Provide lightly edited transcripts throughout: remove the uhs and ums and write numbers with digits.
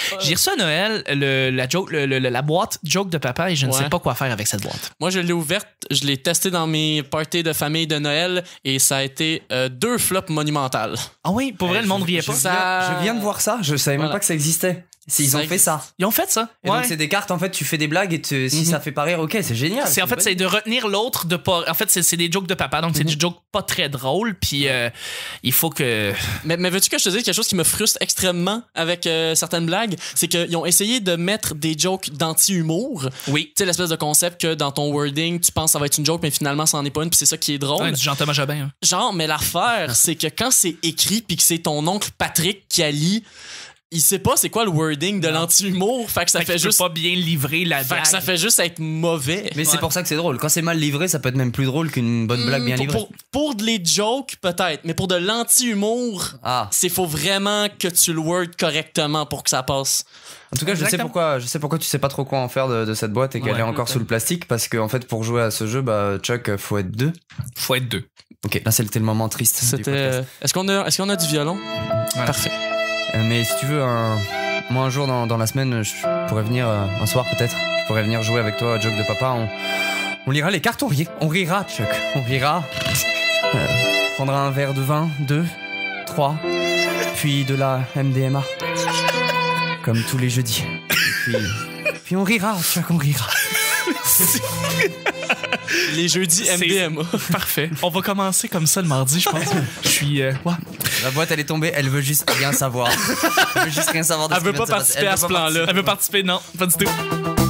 J'ai reçu à Noël la boîte joke de papa et je ne sais pas quoi faire avec cette boîte. Moi, je l'ai ouverte, je l'ai testée dans mes parties de famille de Noël et ça a été 2 flops monumentales. Ah oui, pour vrai, le monde riait pas. Je viens de voir ça, je savais même pas que ça existait. Ils ont fait ça. Ils ont fait ça. Et donc c'est des cartes, en fait, tu fais des blagues et si ça fait pas rire, ok, c'est génial. C'est de retenir l'autre de pas. En fait, c'est des jokes de papa, donc c'est des jokes pas très drôles, puis il faut que. Mais veux-tu que je te dise quelque chose qui me frustre extrêmement avec certaines blagues? C'est qu'ils ont essayé de mettre des jokes d'anti-humour. Oui. Tu sais, l'espèce de concept que dans ton wording, tu penses que ça va être une joke, mais finalement, ça en est pas une, puis c'est ça qui est drôle. Ouais, du Jean-Thomas Jobin. Hein. Genre, mais l'affaire, c'est que quand c'est écrit, puis que c'est ton oncle Patrick qui a lit. Il sait pas c'est quoi le wording de l'anti-humour, fait que ça fait juste pas bien livrer la blague. Fait que ça fait juste être mauvais. Mais c'est pour ça que c'est drôle. Quand c'est mal livré, ça peut être même plus drôle qu'une bonne blague bien livrée. Pour de les jokes peut-être, mais pour de l'anti-humour, c'est faut vraiment que tu le word correctement pour que ça passe. En tout cas, je sais pourquoi tu sais pas trop quoi en faire de cette boîte et qu'elle est encore sous le plastique, parce que en fait pour jouer à ce jeu, Chuck, faut être 2. Faut être 2. Ok, là c'était le moment triste. C'était. Est-ce qu'on a du violon? Voilà. Parfait. Mais si tu veux, moi un jour dans la semaine, je pourrais venir, un soir peut-être, je pourrais venir jouer avec toi à Joke de Papa. On lira les cartes, on rira, Chuck. On rira. Prendra un verre de vin, 2, 3, puis de la MDMA. Comme tous les jeudis. Puis on rira, Chuck, on rira. Les jeudis MDMA. Parfait. On va commencer comme ça le mardi, je pense. Je suis. La boîte, elle est tombée, elle veut juste rien savoir. Elle veut juste rien savoir de elle veut pas participer à ce plan-là. Elle veut participer, non, pas du tout.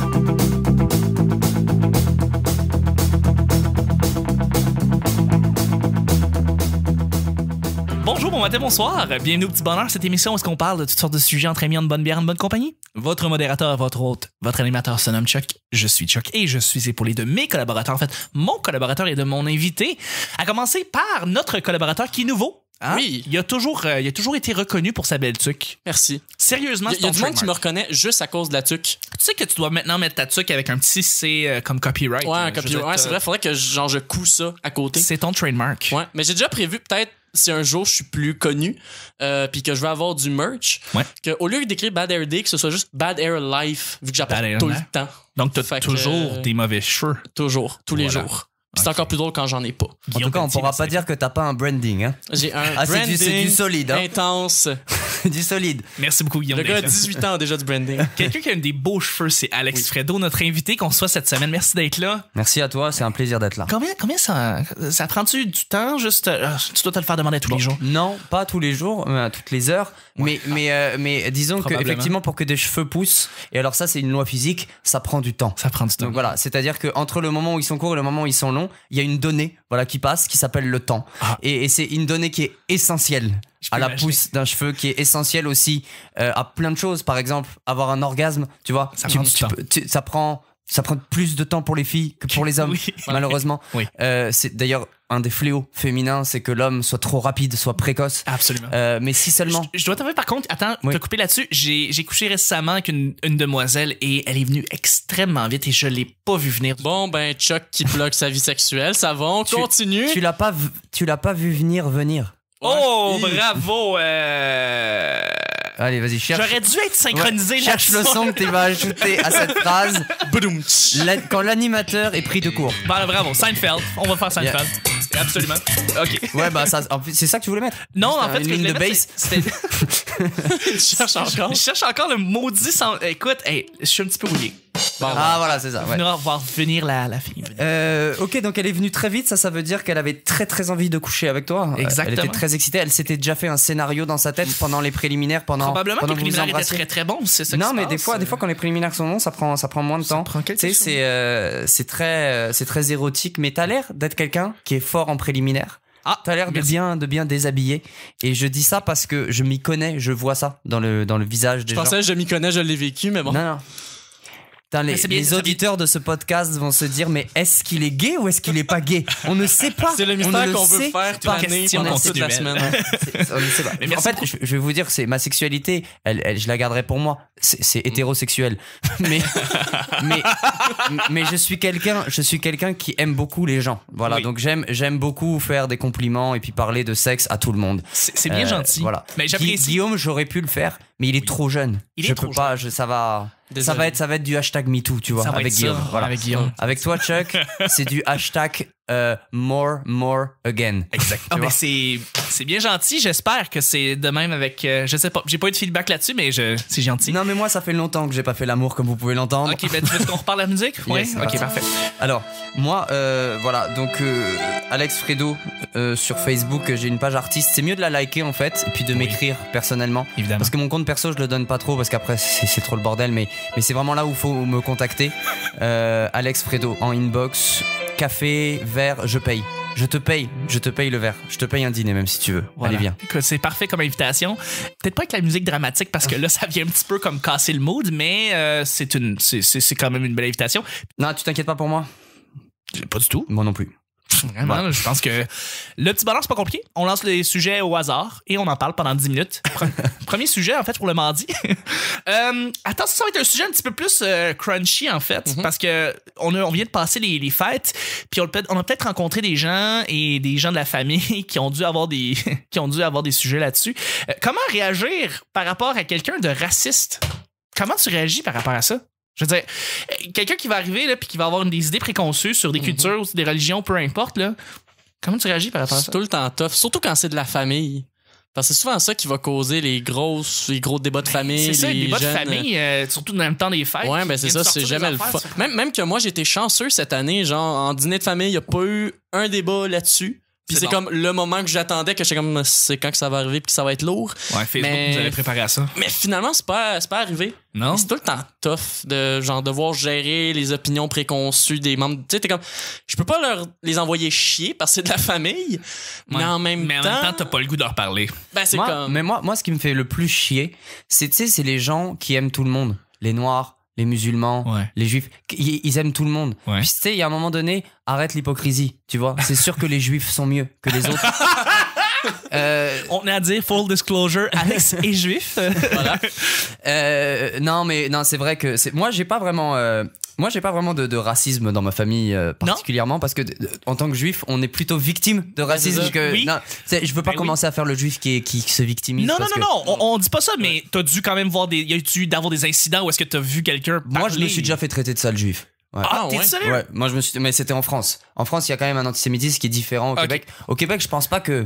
Bonjour, bon matin, bonsoir. Bienvenue au Petit Bonheur, cette émission où est-ce qu'on parle de toutes sortes de sujets entre amis, en bonne bière, en bonne compagnie. Votre modérateur, votre hôte, votre animateur se nomme Chuck. Je suis Chuck et je suis épaulé de mes collaborateurs. En fait, mon collaborateur et de mon invité. À commencer par notre collaborateur qui est nouveau. Hein? Oui. Il a toujours été reconnu pour sa belle tuque. Merci. Sérieusement, il y a du monde qui me reconnaît juste à cause de la tuque. Tu sais que tu dois maintenant mettre ta tuque avec un petit C comme copyright. Ouais, un copyright. Ouais, c'est vrai, faudrait que je couds ça à côté. C'est ton trademark. Ouais, mais j'ai déjà prévu peut-être si un jour je suis plus connu puis que je veux avoir du merch, qu'au lieu d'écrire Bad Hair Day, que ce soit juste Bad Hair Life, vu que j'apporte tout le temps. Donc t'as toujours des mauvais cheveux. Toujours, tous les jours. C'est encore plus drôle quand j'en ai pas. En tout cas, on pourra pas dire que t'as pas un branding. Hein. J'ai un branding c'est du solide, hein. intense. Du solide. Merci beaucoup, Guillaume. Le gars a 18 ans déjà du branding. Quelqu'un qui a des beaux cheveux, c'est Alex Fredo, notre invité qu'on reçoit cette semaine. Merci d'être là. Merci à toi, c'est un plaisir d'être là. Combien ça prend-tu du temps juste tu dois te le faire demander tous les jours? Non, pas tous les jours, toutes les heures. Ouais. Mais disons que effectivement pour que des cheveux poussent, et alors ça c'est une loi physique, ça prend du temps. Ça prend du temps. Donc voilà, c'est-à-dire que entre le moment où ils sont courts et le moment où ils sont longs, il y a une donnée qui passe qui s'appelle le temps. Et c'est une donnée qui est essentielle à la pousse d'un cheveu, qui est essentielle aussi à plein de choses. Par exemple, avoir un orgasme, tu vois, ça prend plus de temps pour les filles que pour les hommes, malheureusement. Oui. C'est d'ailleurs un des fléaux féminins, c'est que l'homme soit trop rapide, soit précoce. Absolument. Mais si seulement... Je dois t'avouer, par contre, attends, te couper là-dessus, j'ai couché récemment avec une demoiselle et elle est venue extrêmement vite et je l'ai pas vu venir. Bon, ben, Chuck qui bloque sa vie sexuelle, ça va, on continue. Tu l'as pas vu venir. Oh, bravo! Allez, vas-y, cherche. J'aurais dû être synchronisé cherche le son que tu vas ajouter à cette phrase. Quand l'animateur est pris de court. Bah, bravo, Seinfeld. On va faire Seinfeld. Yeah. Absolument. OK. Ouais, c'est ça que tu voulais mettre? Non, en fait, une ligne de bass. Je cherche encore le maudit son. Écoute, je suis un petit peu rouillé. Voilà, c'est ça. Ouais. On va voir venir la fille. Ok, donc elle est venue très vite, ça veut dire qu'elle avait très très envie de coucher avec toi. Exactement. Elle était très excitée, elle s'était déjà fait un scénario dans sa tête pendant les préliminaires, probablement que les préliminaires étaient très très bons, c'est ça. Non, mais des fois quand les préliminaires sont bons, ça prend moins de temps. Tu sais, c'est très érotique, mais t'as l'air d'être quelqu'un qui est fort en préliminaire. T'as l'air de bien déshabiller. Et je dis ça parce que je m'y connais, je vois ça dans le visage des gens. Je pensais je m'y connais, je l'ai vécu, mais bon. Non. Les auditeurs de ce podcast vont se dire, mais est-ce qu'il est gay ou est-ce qu'il est pas gay? On ne sait pas. C'est le mystère qu'on veut faire planer pendant toute la semaine. On ne sait pas. En fait, je vais vous dire, c'est ma sexualité, je la garderai pour moi. C'est hétérosexuel. Mais je suis quelqu'un qui aime beaucoup les gens. Voilà. Oui. Donc j'aime beaucoup faire des compliments et puis parler de sexe à tout le monde. C'est bien gentil. Voilà. Mais j'apprécie. Guillaume, j'aurais pu le faire, mais il est trop jeune. Je peux pas, ça va être du hashtag MeToo, tu vois, avec Guillaume. Voilà. Avec Guillaume. Avec toi, Chuck, c'est du hashtag more again. Exact. Mais c'est bien gentil. J'espère que c'est de même avec. Je sais pas. J'ai pas eu de feedback là-dessus, mais c'est gentil. Non, mais moi, ça fait longtemps que j'ai pas fait l'amour, comme vous pouvez l'entendre. Ok, ben tu veux qu'on reparle de la musique? Oui. Yes, ok, parfait. Alors, moi, voilà. Donc, Alex Fredo sur Facebook, j'ai une page artiste. C'est mieux de la liker en fait, et puis de m'écrire personnellement. Évidemment. Parce que mon compte perso, je le donne pas trop, parce qu'après, c'est trop le bordel. Mais c'est vraiment là où il faut me contacter. Alex Fredo en inbox. Café, verre, je paye. Je te paye le verre. Je te paye un dîner même si tu veux. Voilà. Allez, viens. Écoute, c'est parfait comme invitation. Peut-être pas avec la musique dramatique parce que là, ça vient un petit peu comme casser le mood, mais c'est quand même une belle invitation. Non, tu t'inquiètes pas pour moi? Pas du tout. Moi non plus. Vraiment, ouais. Je pense que le petit bonheur, c'est pas compliqué. On lance les sujets au hasard et on en parle pendant 10 minutes. Premier sujet, en fait, pour le mardi. Attends, ça va être un sujet un petit peu plus crunchy, en fait, parce que on vient de passer les fêtes, puis on a peut-être rencontré des gens et des gens de la famille qui ont dû avoir des sujets là-dessus. Comment réagir par rapport à quelqu'un de raciste? Comment tu réagis par rapport à ça? Je veux dire, quelqu'un qui va arriver là, puis qui va avoir des idées préconçues sur des cultures, des religions, peu importe, là, comment tu réagis par rapport à ça? C'est tout le temps tough, surtout quand c'est de la famille. Parce que c'est souvent ça qui va causer les gros débats de famille. C'est ça, les débats jeunes... de famille, surtout dans le temps des fêtes. Ouais, ben c'est ça, c'est jamais le fun. Même que moi, j'ai été chanceux cette année, genre en dîner de famille, il n'y a pas eu un débat là-dessus. Puis c'est comme le moment que j'attendais, que j'étais comme, c'est quand que ça va arriver puis que ça va être lourd. Ouais, Facebook nous avait préparé à ça. Mais finalement, c'est pas arrivé. Non. C'est tout le temps tough de genre devoir gérer les opinions préconçues des membres. Tu sais, t'es comme, je peux pas les envoyer chier parce que c'est de la famille, mais en même temps, t'as pas le goût de leur parler. Ben c'est comme. Mais moi, ce qui me fait le plus chier, c'est les gens qui aiment tout le monde, les noirs, les musulmans, les juifs, ils aiment tout le monde. Ouais. Puis tu sais, il y a un moment donné, arrête l'hypocrisie, tu vois. C'est sûr que les juifs sont mieux que les autres. On a à dire full disclosure, Alex est juif. Voilà. Non, c'est vrai que moi j'ai pas vraiment de racisme dans ma famille particulièrement, parce que en tant que juif, on est plutôt victime de racisme. Je veux pas commencer à faire le juif qui se victimise. Non, on dit pas ça, mais t'as dû quand même y a eu d'avoir des incidents où est-ce que t'as vu quelqu'un parler? Moi, je me suis déjà fait traiter de sale juif. Ouais. Ah, t'es sérieux? Ouais, moi mais c'était en France. En France, il y a quand même un antisémitisme qui est différent au Québec. Au Québec, je pense pas que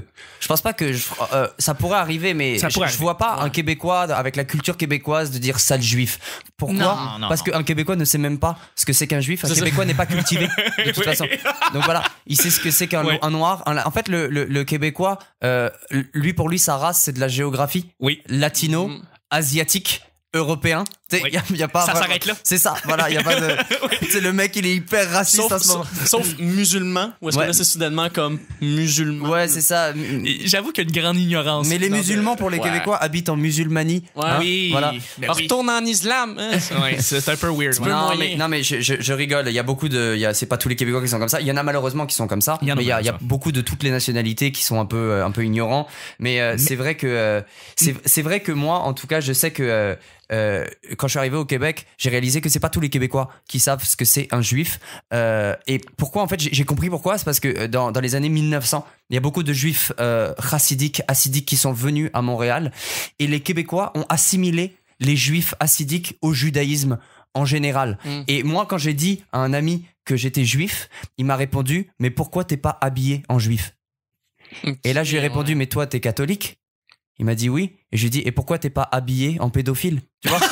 ça pourrait arriver, mais je vois pas un Québécois avec la culture québécoise de dire sale juif. Pourquoi? Parce qu'un Québécois ne sait même pas ce que c'est qu'un juif. Un Québécois n'est pas cultivé de toute façon. Donc voilà, il sait ce que c'est qu'un noir. En fait, le Québécois, pour lui, sa race, c'est de la géographie. Latino, asiatique, européen. Y a pas ça s'arrête là. C'est ça, voilà, y a pas de. C'est le mec, il est hyper raciste à ce moment. Sauf musulman, ou est-ce que là c'est soudainement comme musulman? Ouais, c'est ça. J'avoue qu'il y a une grande ignorance. Mais les musulmans, pour les Québécois, habitent en musulmanie. Ouais. Hein? Oui. Voilà. Retourne en islam. Ouais, c'est un peu weird. Non, mais je rigole. Il y a beaucoup c'est pas tous les Québécois qui sont comme ça. Il y en a malheureusement qui sont comme ça. Mais il y a beaucoup de toutes les nationalités qui sont un peu ignorants. Mais c'est vrai que c'est vrai que moi, en tout cas, je sais que quand je suis arrivé au Québec, j'ai réalisé que c'est pas tous les Québécois qui savent ce que c'est un juif. Et pourquoi, en fait, j'ai compris pourquoi. C'est parce que dans les années 1900, il y a beaucoup de juifs hassidiques qui sont venus à Montréal, et les Québécois ont assimilé les juifs hassidiques au judaïsme en général. Et moi, quand j'ai dit à un ami que j'étais juif, il m'a répondu, mais pourquoi t'es pas habillé en juif? Et là, je lui ai répondu, mais toi, t'es catholique? Il m'a dit oui. Et je lui ai dit, et pourquoi t'es pas habillé en pédophile? Tu vois?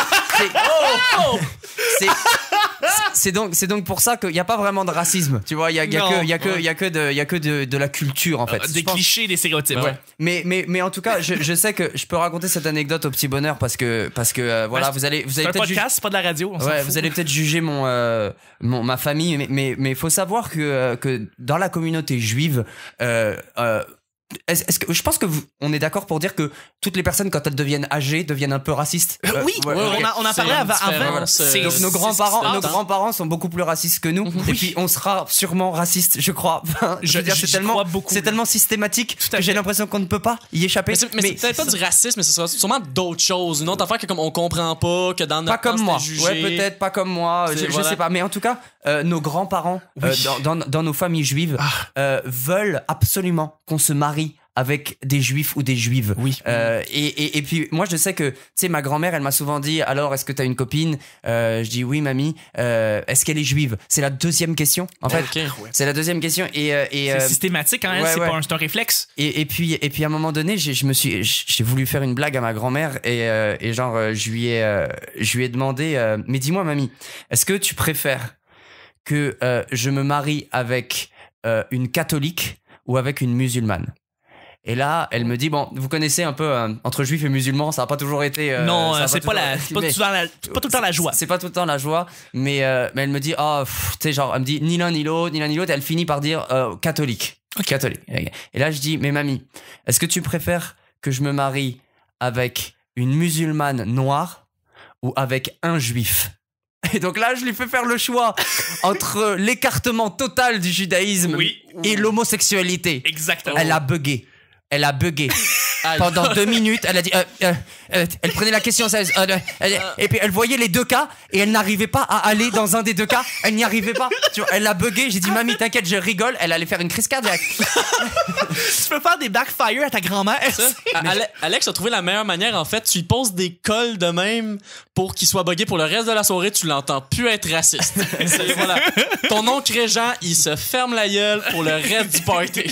C'est donc pour ça qu'il n'y a pas vraiment de racisme. Tu vois, il y a que de la culture, en fait. Des clichés, des stéréotypes. Ouais. Mais en tout cas, je sais que je peux raconter cette anecdote au petit bonheur parce que voilà, vous allez c'est un peut-être podcast, c'est pas de la radio. vous allez peut-être juger ma famille, mais faut savoir que dans la communauté juive, est-ce que je pense que on est d'accord pour dire que toutes les personnes, quand elles deviennent âgées, deviennent un peu racistes? Oui, on a parlé avant. Donc nos grands-parents sont beaucoup plus racistes que nous, et puis on sera sûrement racistes, je crois. Je veux dire, c'est tellement systématique que j'ai l'impression qu'on ne peut pas y échapper. Mais c'est peut-être pas du racisme, mais ce sera sûrement d'autres choses. Une autre affaire que comme on comprend pas, que dans notre pas comme moi. Jugé. Ouais, peut-être pas comme moi. Je sais pas, mais en tout cas, nos grands-parents dans nos familles juives veulent absolument qu'on se marie avec des juifs ou des juives. Oui. Et puis moi je sais que tu sais ma grand-mère elle m'a souvent dit alors est-ce que t'as une copine je dis oui mamie est-ce qu'elle est juive, c'est la deuxième question en fait. C'est la deuxième question et c'est systématique hein, c'est un réflexe. Et puis à un moment donné j'ai voulu faire une blague à ma grand-mère et genre je lui ai demandé mais dis-moi mamie, est-ce que tu préfères que je me marie avec une catholique ou avec une musulmane? Et là, elle me dit bon, vous connaissez un peu entre juifs et musulmans, ça a pas toujours été. Non, c'est pas tout le temps la joie. C'est pas tout le temps la joie, mais elle me dit tu sais genre, elle me dit ni l'un ni l'autre, et elle finit par dire catholique. Catholique. Et là, je dis mais mamie, est-ce que tu préfères que je me marie avec une musulmane noire ou avec un juif? Et donc là, je lui fais faire le choix entre l'écartement total du judaïsme et l'homosexualité. Exactement. Elle a bugué. Pendant 2 minutes, elle a dit elle prenait la question et puis elle voyait les deux cas et elle n'arrivait pas à aller dans un des deux cas. Elle n'y arrivait pas. Tu vois, elle a bugué. J'ai dit mamie, t'inquiète, je rigole. Elle allait faire une crise cardiaque. Tu peux faire des backfire à ta grand-mère. Alex a trouvé la meilleure manière. En fait, tu lui poses des cols de même pour qu'il soit bugué pour le reste de la soirée. Tu l'entends plus être raciste. Voilà. Ton oncle Régent, il se ferme la gueule pour le reste du party.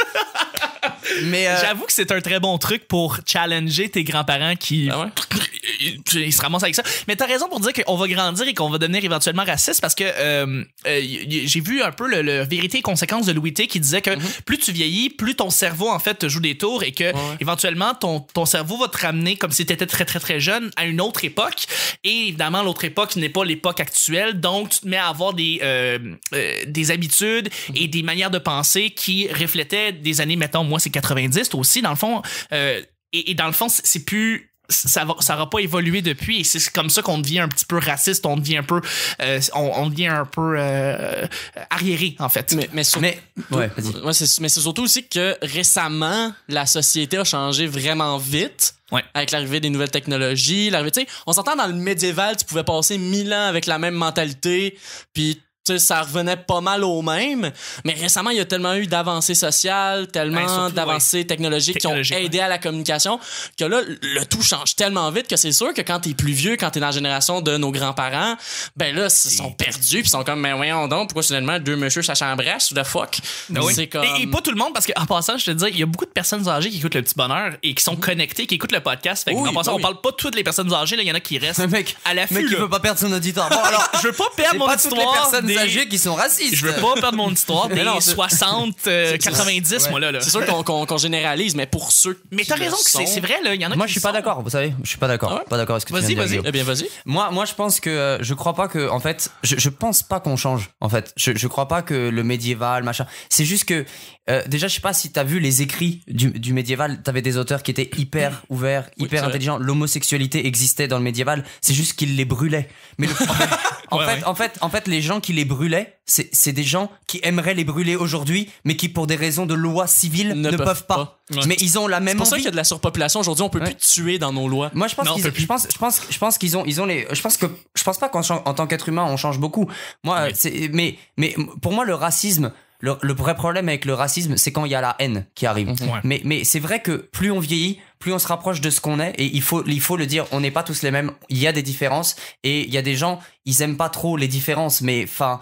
Mais j'avoue que c'est un très bon truc pour challenger tes grands-parents qui ils se ramassent avec ça. Mais t'as raison pour dire qu'on va grandir et qu'on va devenir éventuellement raciste parce que j'ai vu un peu le Vérité et conséquences de Louis T qui disait que plus tu vieillis, plus ton cerveau en fait te joue des tours et que éventuellement ton cerveau va te ramener comme si t'étais très très très jeune à une autre époque et évidemment l'autre époque n'est pas l'époque actuelle, donc tu te mets à avoir des habitudes et des manières de penser qui reflétaient des années, mettons moi c'est 90 toi aussi dans le fond et dans le fond c'est plus ça aura pas évolué depuis et c'est comme ça qu'on devient un petit peu raciste, on devient un peu on devient un peu arriéré en fait. Mais c'est surtout aussi que récemment la société a changé vraiment vite. Avec l'arrivée des nouvelles technologies, on s'entend dans le médiéval, tu pouvais passer 1000 ans avec la même mentalité, puis ça revenait pas mal au même, mais récemment il y a tellement eu d'avancées sociales, tellement d'avancées technologiques qui ont aidé à la communication que là le tout change tellement vite que c'est sûr que quand t'es plus vieux, quand t'es dans la génération de nos grands-parents, ben là ils sont perdus puis ils sont comme mais voyons donc pourquoi soudainement deux messieurs ça s'embrasse ou the fuck. C'est comme... et pas tout le monde parce qu'en passant je te dis il y a beaucoup de personnes âgées qui écoutent le petit bonheur et qui sont connectées, qui écoutent le podcast. Fait en passant on parle pas de toutes les personnes âgées, il y en a qui restent à l'affût. Mec il veut pas perdre son auditoire. Bon alors je veux pas perdre mon histoire âgés qui sont racistes. Je veux pas perdre mon histoire des 60, 90, moi là. C'est sûr qu'on généralise, mais pour ceux. Mais t'as raison que c'est vrai, là. Il y en a moi, je suis pas d'accord, vous savez. Je suis pas d'accord. Pas d'accord avec ce que tu viens de dire. Eh bien, vas-y. Moi, je pense que. Je crois pas que. En fait, je pense pas qu'on change. En fait, je crois pas que le médiéval, machin. C'est juste que. Déjà, je sais pas si t'as vu les écrits du médiéval. T'avais des auteurs qui étaient hyper ouverts, hyper intelligents. L'homosexualité existait dans le médiéval. C'est juste qu'ils les brûlaient. Mais en fait, les gens qui les brûlaient, c'est des gens qui aimeraient les brûler aujourd'hui, mais qui pour des raisons de loi civile ne peuvent pas. Mais ils ont la même envie. C'est pour ça qu'il y a de la surpopulation aujourd'hui. On peut plus tuer dans nos lois. Moi, je pense qu'ils ont les. Je pense pas qu'en tant qu'être humain on change beaucoup. Moi, mais pour moi le racisme. Le vrai problème avec le racisme, c'est quand il y a la haine qui arrive. Mais c'est vrai que plus on vieillit, plus on se rapproche de ce qu'on est, et il faut le dire, on n'est pas tous les mêmes. Il y a des différences, et il y a des gens, ils aiment pas trop les différences. Mais enfin,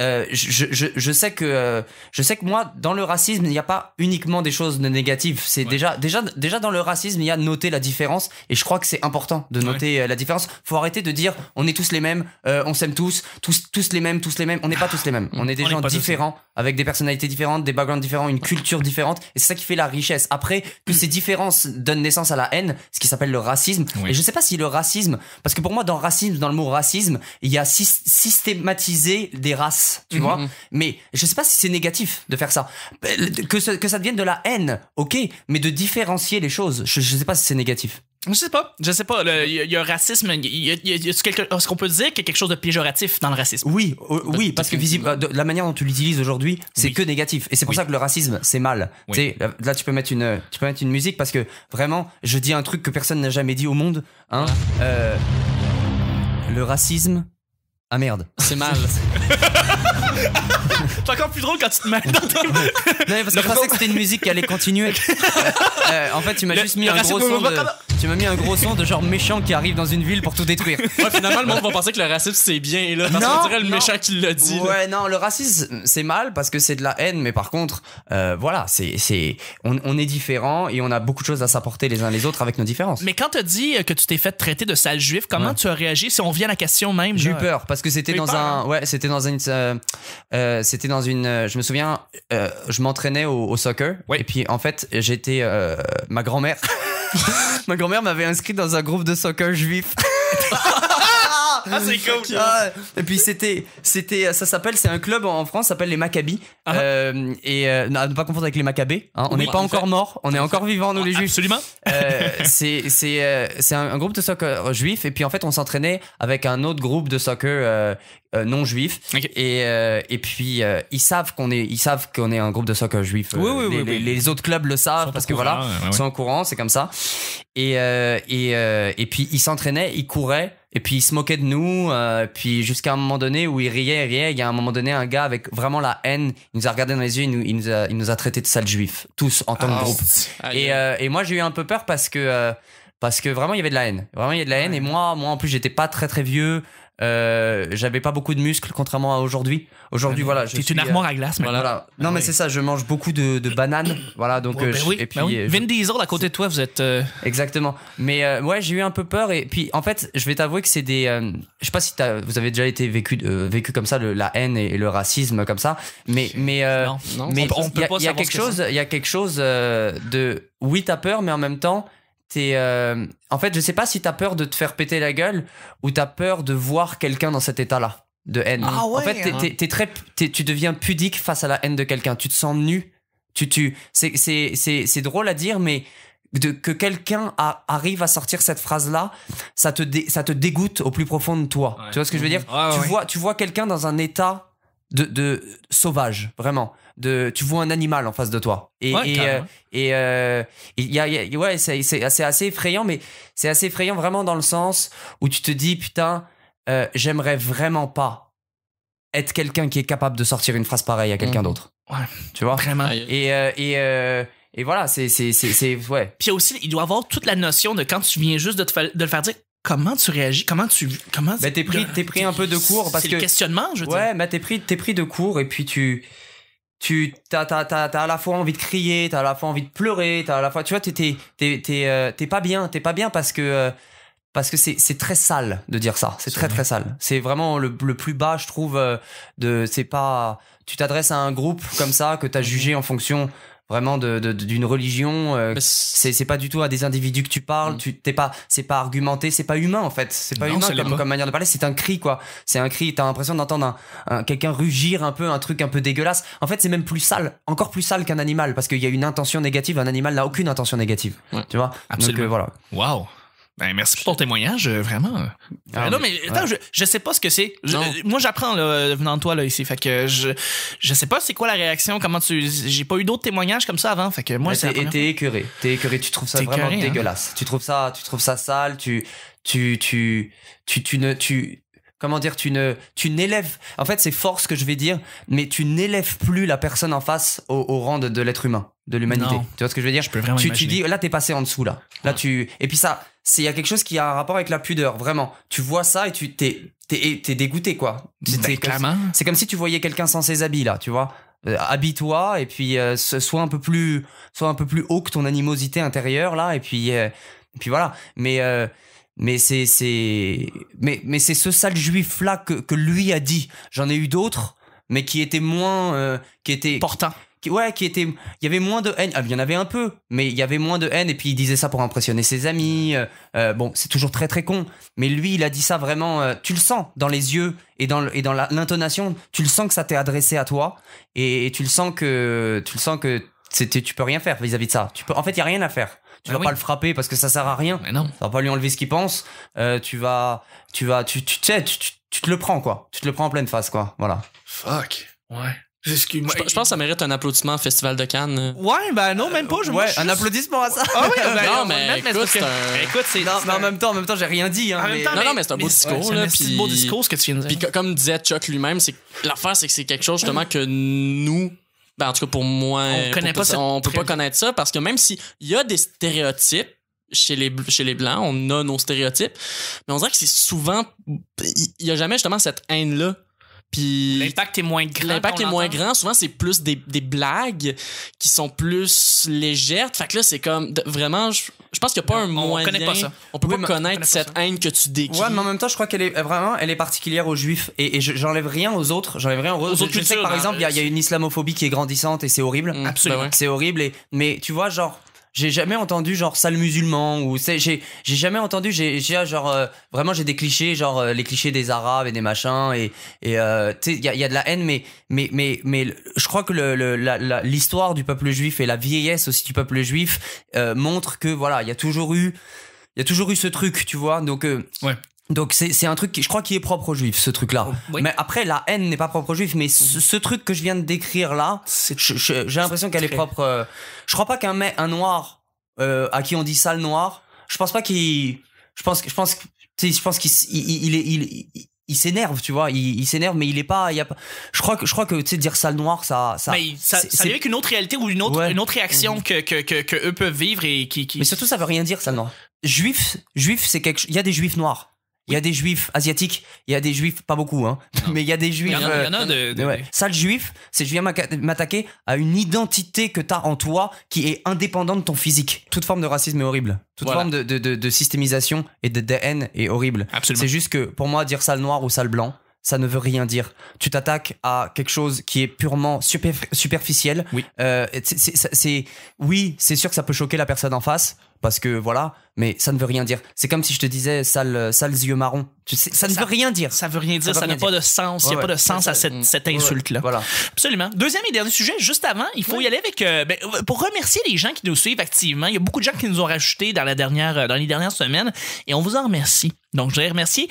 je sais que moi, dans le racisme, il n'y a pas uniquement des choses négatives. C'est déjà dans le racisme, il y a noter la différence, et je crois que c'est important de noter la différence. Faut arrêter de dire, on est tous les mêmes, on s'aime tous les mêmes. On n'est pas tous les mêmes. On est des gens différents, avec des personnalités différentes, des backgrounds différents, une culture différente, et c'est ça qui fait la richesse. Après, que ces différences donnent naissance à la haine, ce qui s'appelle le racisme. Et je sais pas si le racisme, parce que pour moi, dans le mot racisme, il y a systématiser des races, tu vois. Mais je sais pas si c'est négatif de faire ça. Que ça devienne de la haine, ok, mais de différencier les choses, je sais pas si c'est négatif. Je sais pas. Il y a un racisme. Est-ce qu'on peut dire qu'il y a quelque chose de péjoratif dans le racisme? Oui, parce que la manière dont tu l'utilises aujourd'hui, c'est que négatif. Et c'est pour ça que le racisme, c'est mal. Tu sais, là, tu peux mettre une musique parce que vraiment, je dis un truc que personne n'a jamais dit au monde. Hein. Le racisme. Ah merde. C'est mal. C'est encore plus drôle quand tu te mets dans tes... Non, parce que je pensais que c'était une musique qui allait continuer. En fait, tu m'as juste mis un gros son tu m'as mis un gros son de genre méchant qui arrive dans une ville pour tout détruire. Ouais, finalement, le monde va penser que le racisme, c'est bien, là. Parce qu'on dirait le méchant qui l'a dit. Ouais, non, le racisme, c'est mal parce que c'est de la haine, mais par contre, voilà, on est différents et on a beaucoup de choses à s'apporter les uns les autres avec nos différences. Mais quand t'as dit que tu t'es fait traiter de sale juif, comment tu as réagi si on revient à la question même? J'ai eu peur parce que c'était c'était dans une, je me souviens, je m'entraînais au soccer et puis en fait, j'étais, ma grand-mère, ma grand-mère m'avait inscrit dans un groupe de soccer juif. Ah, c'est cool. Et puis ça s'appelle, c'est un club en France, ça s'appelle les Maccabis. Et à ne pas confondre avec les Maccabées. Hein, on n'est pas encore morts, on est encore vivants nous les juifs. Absolument. C'est un groupe de soccer juif et puis en fait on s'entraînait avec un autre groupe de soccer non juif. Okay. Et puis ils savent qu'on est un groupe de soccer juif. Les autres clubs le savent parce que voilà, ils sont au courant, c'est comme ça. Et puis ils s'entraînaient, ils couraient. Et puis il se moquait de nous, puis jusqu'à un moment donné où il riait. Il y a un moment donné un gars avec vraiment la haine, il nous a regardé dans les yeux, il nous a traité de sales juifs, tous en tant que groupe. Et moi j'ai eu un peu peur parce que vraiment il y avait de la haine. Vraiment il y a de la haine. Et moi en plus j'étais pas très très vieux. J'avais pas beaucoup de muscles contrairement à aujourd'hui. Aujourd'hui voilà, c'est une armoire à glace. Voilà. Non mais c'est ça, je mange beaucoup de bananes. Voilà donc et puis Vin Diesel à côté de toi, vous êtes exactement. Mais ouais, j'ai eu un peu peur et puis en fait, je vais t'avouer que c'est des je sais pas si vous avez déjà été vécu comme ça la haine et le racisme comme ça. Mais non, mais il y a quelque chose de oui, t'as peur mais en même temps en fait, je sais pas si t'as peur de te faire péter la gueule ou t'as peur de voir quelqu'un dans cet état-là de haine. Ah ouais, en fait, tu deviens pudique face à la haine de quelqu'un. Tu te sens nu. C'est drôle à dire, mais que quelqu'un arrive à sortir cette phrase-là, ça te dégoûte au plus profond de toi. Ouais. Tu vois ce que je veux dire? Tu vois quelqu'un dans un état de sauvage, vraiment. Tu vois un animal en face de toi et c'est assez effrayant, mais c'est assez effrayant vraiment dans le sens où tu te dis putain, j'aimerais vraiment pas être quelqu'un qui est capable de sortir une phrase pareille à quelqu'un d'autre. Ouais, tu vois vraiment. Et voilà, c'est ouais. Puis aussi, il doit avoir toute la notion de quand tu viens juste de le faire dire. Comment tu réagis? Comment t'es pris un peu de court parce que c'est le questionnement, je veux dire. Ouais, mais t'es pris de court et puis t'as à la fois envie de crier, t'as à la fois envie de pleurer, t'as à la fois, tu vois, t'es pas bien parce que c'est très sale de dire ça. C'est très très sale. C'est vraiment le plus bas, je trouve, c'est pas, tu t'adresses à un groupe comme ça que t'as jugé en fonction vraiment d'une religion, c'est pas du tout à des individus que tu parles, c'est pas argumenté, c'est pas humain en fait, c'est pas humain comme manière de parler, c'est un cri quoi, c'est un cri, t'as l'impression d'entendre quelqu'un rugir un peu, un truc un peu dégueulasse. En fait c'est même plus sale, encore plus sale qu'un animal, parce qu'il y a une intention négative, un animal n'a aucune intention négative, tu vois. Absolument. Donc voilà. Waouh. Ben, merci pour ton témoignage, vraiment. Non, mais attends, je sais pas ce que c'est. Moi, j'apprends là, venant de toi là, ici. Fait que je sais pas c'est quoi la réaction, j'ai pas eu d'autres témoignages comme ça avant. Fait que moi, t'es écœuré. Tu trouves ça vraiment dégueulasse. Tu trouves ça sale. Comment dire, tu n'élèves, en fait, c'est fort ce que je vais dire, mais tu n'élèves plus la personne en face au rang de l'être humain, de l'humanité. Non. Tu vois ce que je veux dire? Je peux vraiment tu dis, là, t'es passé en dessous, là. Là, et puis ça, il y a quelque chose qui a un rapport avec la pudeur, vraiment. Tu vois ça et t'es dégoûté, quoi. C'est comme si tu voyais quelqu'un sans ses habits, là, tu vois. Habille-toi et puis sois un peu plus haut que ton animosité intérieure, là, et puis voilà. Mais c'est ce sale juif là que lui a dit. J'en ai eu d'autres, mais qui étaient moins qui étaient portants. Il y avait moins de haine. Il y en avait un peu, mais il y avait moins de haine et puis il disait ça pour impressionner ses amis. Bon, c'est toujours très très con, mais lui il a dit ça vraiment, tu le sens dans les yeux et dans l'intonation, tu le sens que ça t'est adressé à toi et tu le sens que tu peux rien faire vis-à-vis de ça. En fait, il y a rien à faire. Tu vas pas le frapper parce que ça sert à rien. Mais non. Ça va pas lui enlever ce qu'il pense. Tu te le prends quoi. Tu te le prends en pleine face quoi. Voilà. Fuck. Ouais. Excuse-moi. Je pense que ça mérite un applaudissement au Festival de Cannes. Ouais, ben non, même pas. Un applaudissement à ça. Ah oui, ben non, mais écoute, c'est... Non, mais en même temps, j'ai rien dit. Hein, Non, mais c'est un beau discours. C'est un beau discours, ce que tu viens de dire. Puis comme disait Chuck lui-même, l'affaire, c'est que c'est quelque chose justement que nous... Ben, en tout cas, pour moi, on peut pas connaître ça parce que même s'il y a des stéréotypes chez les Blancs, on a nos stéréotypes, mais on dirait que c'est souvent... Il y a jamais justement cette haine-là. Puis l'impact est moins grand. Souvent, c'est plus des blagues qui sont plus légères. Fait que là, c'est comme vraiment, je pense qu'il n'y a pas un moyen. On connaît pas ça. On peut pas connaître cette haine que tu décris. Ouais, mais en même temps, je crois qu'elle est particulière aux Juifs. Et j'enlève rien aux autres. J'enlève rien aux autres. Je sais que par exemple, il y a une islamophobie qui est grandissante et c'est horrible. Absolument. C'est horrible. Mais tu vois, genre. J'ai jamais entendu genre sale musulman ou j'ai jamais entendu vraiment j'ai des clichés genre les clichés des arabes et des machins et tu sais il y a de la haine mais je crois que l'histoire du peuple juif et la vieillesse aussi du peuple juif montre que voilà il y a toujours eu ce truc tu vois donc ouais. Donc c'est un truc qui, je crois, qui est propre aux Juifs, ce truc-là. Oui. Mais après, la haine n'est pas propre aux Juifs, mais ce truc que je viens de décrire là, j'ai l'impression qu'elle est propre. Je crois pas un noir à qui on dit sale noir, je pense pas qu'il, je pense qu'il il s'énerve, tu vois, il s'énerve, mais il est pas, je crois que tu sais dire sale noir, ça vient avec une autre réalité ou une autre réaction que eux peuvent vivre et qui. Mais surtout, ça veut rien dire sale noir. Juif, c'est quelque chose. Il y a des juifs noirs. Il y a des juifs asiatiques, il y a des juifs, pas beaucoup, hein, mais il y a des juifs. Il y en a ouais. Sale juif, c'est je viens m'attaquer à une identité que t'as en toi qui est indépendante de ton physique. Toute forme de racisme est horrible. Toute forme de systémisation et de haine est horrible. Absolument. C'est juste que pour moi, dire sale noir ou sale blanc, ça ne veut rien dire. Tu t'attaques à quelque chose qui est purement superficiel. Oui. C'est sûr que ça peut choquer la personne en face. Parce que voilà, mais ça ne veut rien dire. C'est comme si je te disais sales yeux marrons. Tu sais, ça ne veut rien dire. Ça veut rien dire, ça n'a pas de sens. Il n'y a pas de sens à cette insulte-là. Voilà. Absolument. Deuxième et dernier sujet, juste avant, il faut y aller avec. Pour remercier les gens qui nous suivent activement, il y a beaucoup de gens qui nous ont rajouté dans les dernières semaines et on vous en remercie. Donc, je voudrais remercier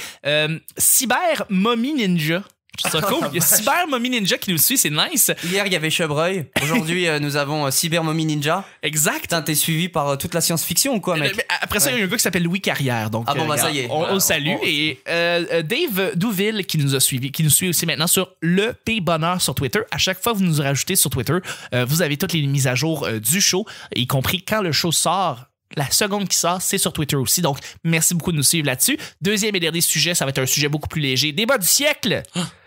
Cyber Mommy Ninja. C'est cool. Il y a Cyber Mommy Ninja qui nous suit, c'est nice. Hier, il y avait Chevreuil. Aujourd'hui, nous avons Cyber Mommy Ninja. Exact. Putain, t'es suivi par toute la science-fiction ou quoi, mec? Après ça, il y a un gars qui s'appelle Louis Carrière. Donc, ça y est. On salue. Et Dave Douville qui nous a suivi, qui nous suit aussi maintenant sur le P Bonheur sur Twitter. À chaque fois que vous nous rajoutez sur Twitter, vous avez toutes les mises à jour du show, y compris quand le show sort. La seconde qui sort, c'est sur Twitter aussi. Donc, merci beaucoup de nous suivre là-dessus. Deuxième et dernier sujet, ça va être un sujet beaucoup plus léger. Débat du siècle.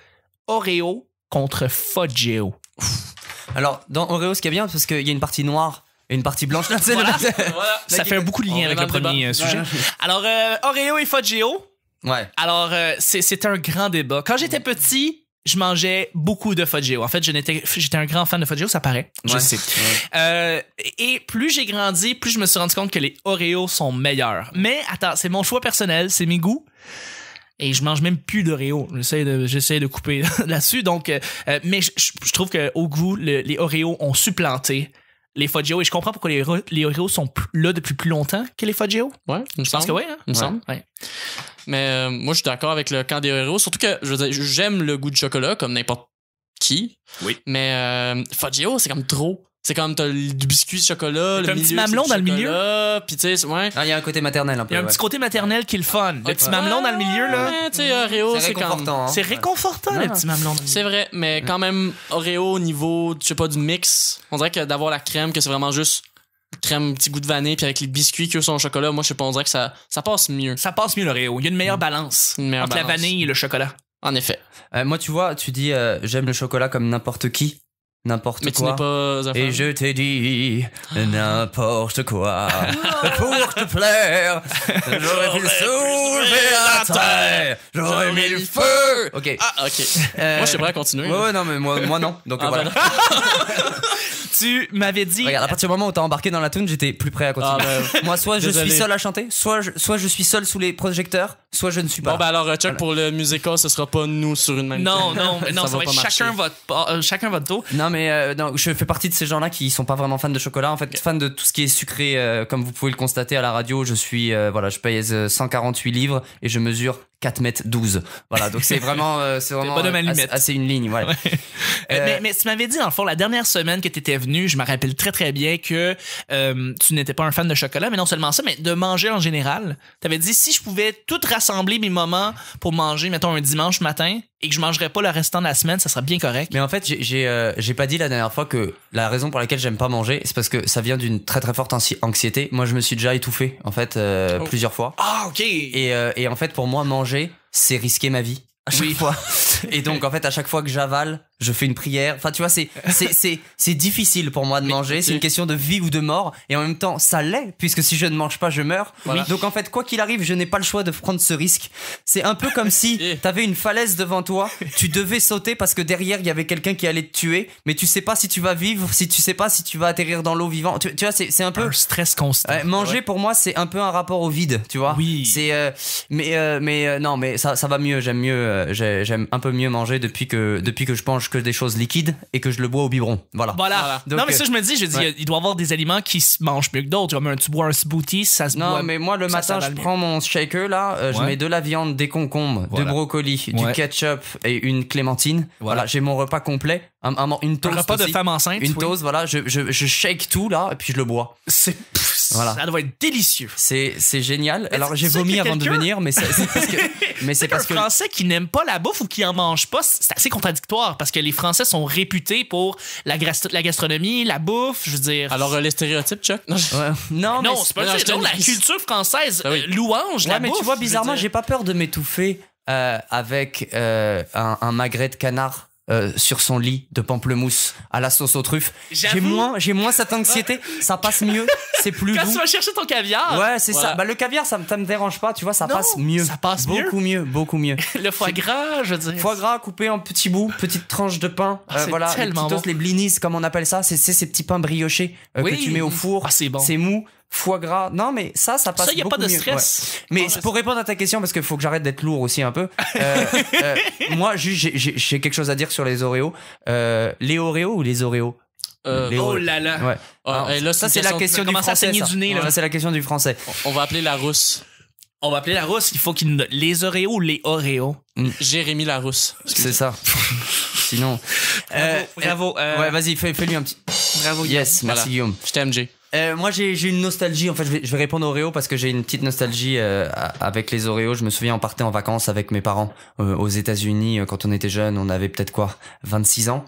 Oreo contre Fudgeo. Alors, dans Oreo, ce qui est bien, parce qu'il y a une partie noire et une partie blanche. Voilà. Ça fait beaucoup de liens avec le premier sujet. Ouais. Alors, Oreo et Fudgeo. Ouais. Alors, c'est un grand débat. Quand j'étais petit, je mangeais beaucoup de Fudgeo. En fait, j'étais un grand fan de Fudgeo, ça paraît. Je sais. Ouais. Et plus j'ai grandi, plus je me suis rendu compte que les Oreos sont meilleurs. Mais attends, c'est mon choix personnel, c'est mes goûts. Et je mange même plus d'Oreo. J'essaie de couper là-dessus. Donc, mais je trouve qu'au goût, les Oreos ont supplanté les Fudgeo. Et je comprends pourquoi les Oreos sont là depuis plus longtemps que les Fudgeo. Ouais, je pense que oui. Hein? Il me semble. Ouais. Mais moi, je suis d'accord avec le camp des Oreos. Surtout que j'aime le goût de chocolat comme n'importe qui. Oui. Mais Fudgeo, c'est comme trop. C'est comme t'as du biscuit de chocolat, le petit mamelon dans le milieu. Puis tu sais, ouais. Il y a un côté maternel un peu. Il y a un petit côté maternel qui est le fun. Le petit mamelon dans le milieu, là. Ouais, tu sais, Oreo, c'est réconfortant. C'est réconfortant, le petit mamelon. C'est vrai, mais quand même, Oreo au niveau, je sais pas, du mix, on dirait que d'avoir la crème, que c'est vraiment juste crème, petit goût de vanille, puis avec les biscuits qui sont au chocolat, moi, je sais pas, on dirait que ça passe mieux. Ça passe mieux, l'Oreo. Il y a une meilleure balance entre la vanille et le chocolat. En effet. Moi, tu vois, tu dis, j'aime le chocolat comme n'importe qui. N'importe mais quoi. Tu n'es pas et je t'ai dit n'importe quoi pour te plaire. J'aurais pu soulever la terre. J'aurais mis le feu. Ok. Ah, ok. Moi, je suis prêt à continuer. Ouais, non, mais moi non. Donc voilà. Tu m'avais dit. Regarde, à partir du moment où t'as embarqué dans la tune, j'étais plus prêt à continuer. Moi, soit je suis seul à chanter, soit je suis seul sous les projecteurs, soit je ne suis pas. Bon, ben alors, Chuck, pour le musical, ce sera pas nous sur une même Non, ça va être chacun votre tour. Non, mais non, je fais partie de ces gens-là qui sont pas vraiment fans de chocolat. En fait, fans de tout ce qui est sucré, comme vous pouvez le constater à la radio. Je suis, je pèse 148 livres et je mesure 4m12. Voilà, donc c'est vraiment assez une ligne. Voilà. Ouais. Mais tu m'avais dit, dans le fond, la dernière semaine que tu étais venu, je me rappelle très très bien que tu n'étais pas un fan de chocolat, mais non seulement ça, mais de manger en général. Tu avais dit, si je pouvais tout rassembler mes moments pour manger, mettons un dimanche matin, et que je mangerais pas le restant de la semaine, ça serait bien correct. Mais en fait, j'ai pas dit la dernière fois que la raison pour laquelle j'aime pas manger, c'est parce que ça vient d'une très très forte anxiété. Moi, je me suis déjà étouffé, en fait, plusieurs fois. Ah, ok. Et en fait, pour moi, manger, c'est risquer ma vie. À chaque fois. Et donc, en fait, à chaque fois que j'avale, je fais une prière. Enfin, tu vois, c'est difficile pour moi de manger. C'est une question de vie ou de mort. Et en même temps, ça l'est, puisque si je ne mange pas, je meurs. Voilà. Donc, en fait, quoi qu'il arrive, je n'ai pas le choix de prendre ce risque. C'est un peu comme si t'avais une falaise devant toi. Tu devais sauter parce que derrière, il y avait quelqu'un qui allait te tuer. Mais tu sais pas si tu vas vivre, si tu sais pas si tu vas atterrir dans l'eau vivant. Tu vois, c'est un peu. Un stress constant. Manger, pour moi, c'est un peu un rapport au vide, tu vois. Oui. Non, mais ça va mieux. J'aime un peu mieux manger depuis que je mange que des choses liquides et que je le bois au biberon. Voilà. Donc, non, mais ça, je me dis, il doit y avoir des aliments qui se mangent mieux que d'autres. Tu bois un smoothie, ça se boit. Non, mais moi, le matin, je prends mon shaker, là, je mets de la viande, des concombres, du brocoli, du ketchup et une clémentine. Voilà, j'ai mon repas complet. Une toast. Un repas aussi. De femme enceinte. Une toast, voilà. Je shake tout, là, et puis je le bois. Voilà. Ça doit être délicieux. C'est génial. Alors, j'ai vomi avant de venir, mais c'est parce que. Les Français qui n'aiment pas la bouffe ou qui en mangent pas, c'est assez contradictoire parce que les Français sont réputés pour la gastronomie, la bouffe, je veux dire. Alors, les stéréotypes, Chuck? Non, c'est pas ça. La culture française louange la bouffe. Mais tu vois, bizarrement, j'ai pas peur de m'étouffer avec un magret de canard. Sur son lit de pamplemousse à la sauce aux truffes. J'ai moins cette anxiété, ça passe mieux, c'est plus Quand doux. tu vas chercher ton caviar. Ouais, c'est ça. Bah, le caviar, ça me dérange pas, tu vois, ça passe mieux. Ça passe beaucoup mieux. Le foie gras, je veux dire. Foie gras coupé en petits bouts, petites tranches de pain. Voilà, les tellement bon. les blinis, comme on appelle ça, c'est ces petits pains briochés que tu mets au four. Ah, c'est bon. C'est mou. Foie gras, non mais ça passe beaucoup mieux. Ça, y a pas de stress. Ouais. Mais pour répondre à ta question, parce qu'il faut que j'arrête d'être lourd aussi un peu, moi j'ai quelque chose à dire sur les Oreos. Les Oreos ou les Oreos? Oh là là. Ouais. Et là, ça c'est la question du français. Du nez, là. Ça c'est la question du français. On va appeler la rousse. On va appeler la rousse. Il faut qu'il les Oreos ou les Oreos? Jérémy Larousse. C'est ça. Sinon. Bravo. Ouais, vas-y, fais-lui un petit. Bravo. Yes, merci Guillaume. Je t'aime, Jay. Moi j'ai une nostalgie, en fait je vais répondre aux Oreos parce que j'ai une petite nostalgie avec les Oreos. Je me souviens, on partait en vacances avec mes parents aux États-Unis quand on était jeunes, on avait peut-être 26 ans.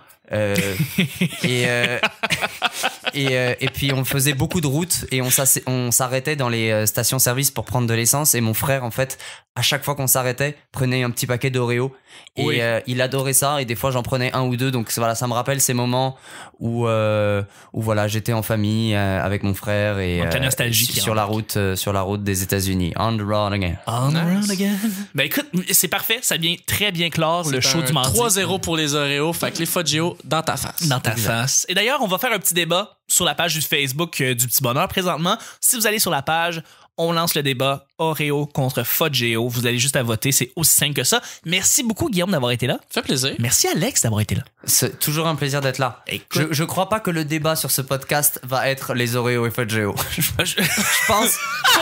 Et puis on faisait beaucoup de routes et on s'arrêtait dans les stations-service pour prendre de l'essence, et mon frère en fait à chaque fois qu'on s'arrêtait prenait un petit paquet d'Oreos et il adorait ça, et des fois j'en prenais un ou deux, donc voilà, ça me rappelle ces moments où voilà, j'étais en famille avec mon frère et sur la route des États-Unis. On the road again. On the road again. Ben écoute, c'est parfait, ça vient très bien clore le show du mardi. 3-0 pour les Oreos, fait que les Fudgeo dans ta face. Dans ta face. Et d'ailleurs, on va faire un petit débat sur la page du Facebook du Petit Bonheur présentement. Si vous allez sur la page, on lance le débat Oreo contre Fudgeo. Vous allez juste à voter, c'est aussi simple que ça. Merci beaucoup, Guillaume, d'avoir été là. Ça fait plaisir. Merci, Alex, d'avoir été là. C'est toujours un plaisir d'être là. Écoute, je crois pas que le débat sur ce podcast va être les Oreos et Fudgeo. Je pense.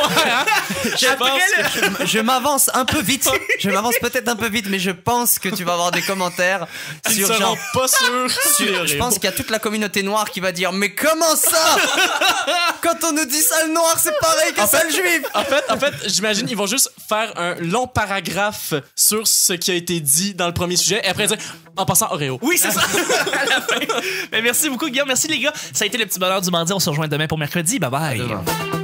Je m'avance un peu vite. Je m'avance peut-être un peu vite, mais je pense que tu vas avoir des commentaires sur genre. Pas sûr. Je pense qu'il y a toute la communauté noire qui va dire, mais comment ça? Quand on nous dit ça, le noir, c'est pareil que ça, le juif. En fait, j'imagine ils vont juste faire un long paragraphe sur ce qui a été dit dans le premier sujet et après dire en passant Oreo. Oui, c'est ça. À la fin. Mais merci beaucoup, Guillaume. Merci, les gars. Ça a été le Petit Bonheur du mardi. On se rejoint demain pour mercredi. Bye bye.